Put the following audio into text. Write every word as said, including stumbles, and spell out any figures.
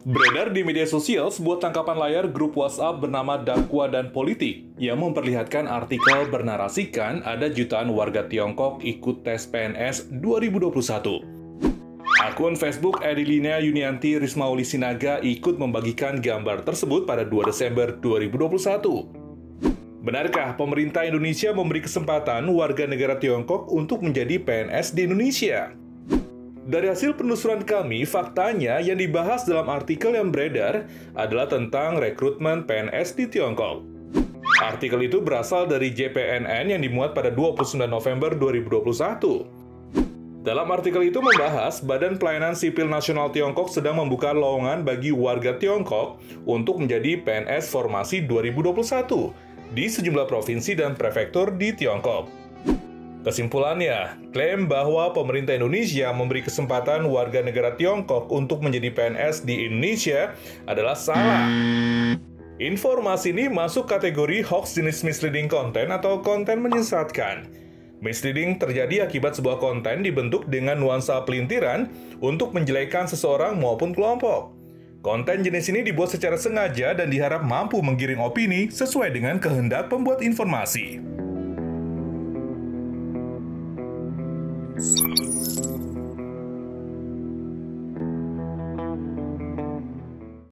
Beredar di media sosial sebuah tangkapan layar grup WhatsApp bernama Dakwa dan Politik yang memperlihatkan artikel bernarasikan ada jutaan warga Tiongkok ikut tes P N S dua ribu dua puluh satu. Akun Facebook Edilina Yunianti Rismauli Sinaga ikut membagikan gambar tersebut pada dua Desember dua ribu dua puluh satu. Benarkah pemerintah Indonesia memberi kesempatan warga negara Tiongkok untuk menjadi P N S di Indonesia? Dari hasil penelusuran kami, faktanya yang dibahas dalam artikel yang beredar adalah tentang rekrutmen P N S di Tiongkok. Artikel itu berasal dari J P N N yang dimuat pada dua puluh sembilan November dua ribu dua puluh satu. Dalam artikel itu membahas Badan Pelayanan Sipil Nasional Tiongkok sedang membuka lowongan bagi warga Tiongkok untuk menjadi P N S Formasi dua ribu dua puluh satu di sejumlah provinsi dan prefektur di Tiongkok. Kesimpulannya, klaim bahwa pemerintah Indonesia memberi kesempatan warga negara Tiongkok untuk menjadi P N S di Indonesia adalah salah. Informasi ini masuk kategori hoax jenis misleading content atau konten menyesatkan. Misleading terjadi akibat sebuah konten dibentuk dengan nuansa pelintiran untuk menjelekan seseorang maupun kelompok. Konten jenis ini dibuat secara sengaja dan diharap mampu menggiring opini sesuai dengan kehendak pembuat informasi.